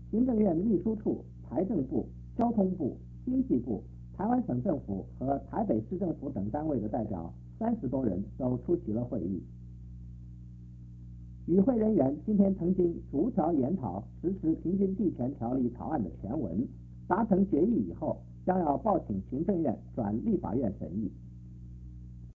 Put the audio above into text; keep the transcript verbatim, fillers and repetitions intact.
行政院秘书处、财政部、交通部、经济部、台湾省政府和台北市政府等单位的代表三十多人都出席了会议。与会人员今天曾经逐条研讨实施平均地权条例草案的全文，达成决议以后，将要报请行政院转立法院审议。